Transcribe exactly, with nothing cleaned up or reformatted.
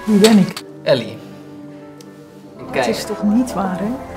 Wie ben ik? Ellie. Kijk. Het is toch niet waar, hè?